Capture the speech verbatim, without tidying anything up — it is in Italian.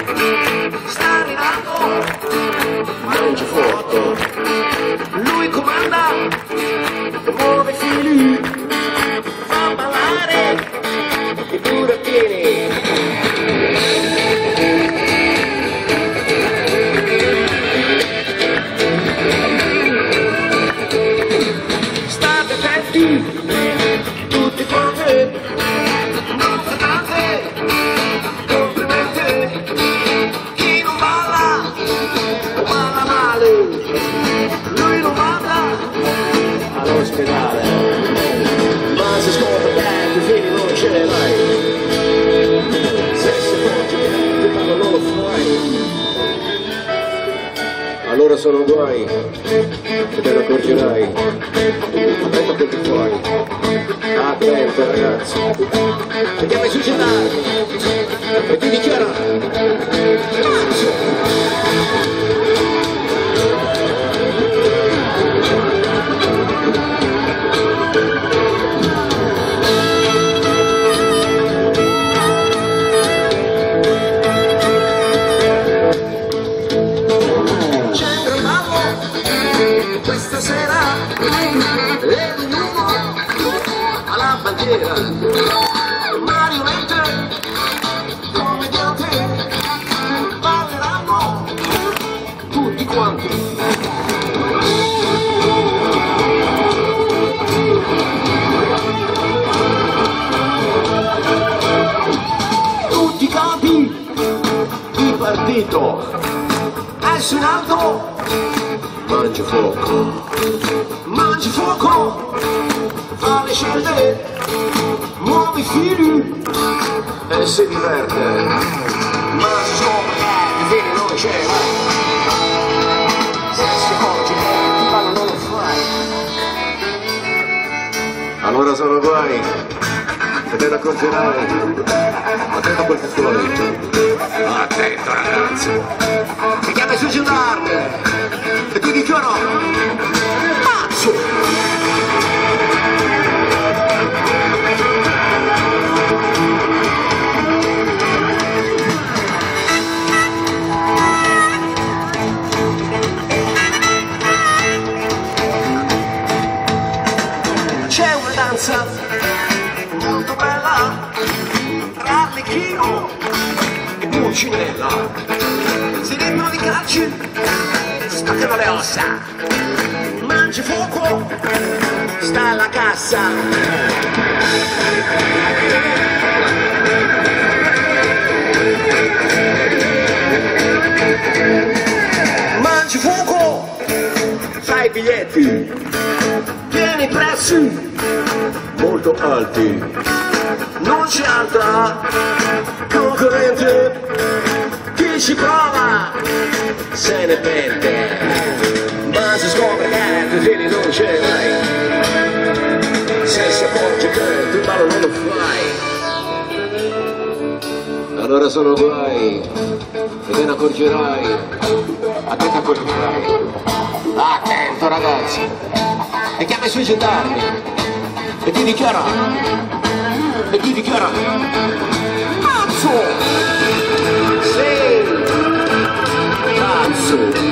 sta arrivando, mangia fuoco, lui comanda, muove i fili, fa ballare i burattini. State attenti, tutti quanti, non fatate complimenti, chi non balla, balla male, lui non balla all'ospedale, ma si scopre che ai figli non ce ne vai, se si porge che ma non lo fai, allora sono guai, e te ne accorgerai, attento a quel che fai, attento ragazzi, vediamo i succedari, e ti dichiara, questa sera e l'uomo alla bandiera, marionette, commediante, balleranno tutti quanti. Tutti i capi di partito, adesso in alto, mangia fuoco, mangia fuoco, fa le scelte, muove i fili e si diverte, ma si scopre che i fili non c'è mai, se si accorge che ti fanno non lo fai, allora sono guai, e te ne accorgerai, attento a quel che fuori, attento ragazzi, ti chiama i suoi gendarmi, e ti dicono pazzo! C'è una danza molto bella tra Arlecchino e Pulcinella, si rendono di calci, spaccano le ossa, mangia fuoco, sta alla cassa. Mangia fuoco, fai i biglietti, tieni i prezzi molto alti, non c'è altra concorrente, chi ci prova se ne pente, ma si scopre che tu figli non ce l'hai, se si accorge che tu ballo non lo fai, allora sono guai, e te ne accorgerai, attento a quello che fai, attento ragazzi, e chiama i suoi gendarmi, e ti dichiara, e ti dichiara, pazzo! Sì! Pazzo!